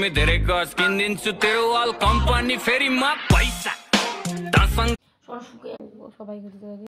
धेरै गस किनिदिन्छु तेरो wall company फेरि म पैसा সবাইকে দিতে